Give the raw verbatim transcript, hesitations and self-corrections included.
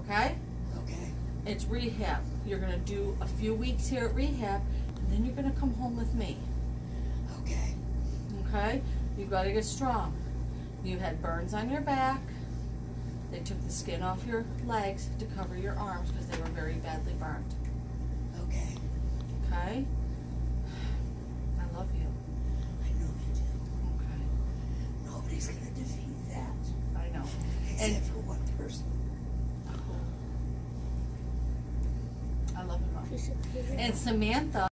okay? Okay. It's rehab. You're gonna do a few weeks here at rehab, and then you're gonna come home with me. Okay. Okay? You gotta get strong. You had burns on your back. They took the skin off your legs to cover your arms because they were very badly burned. Okay. Okay? I love you. I know you do. Okay. Nobody's gonna defeat that. I know. Except And for one person. I love you, Mom. And Samantha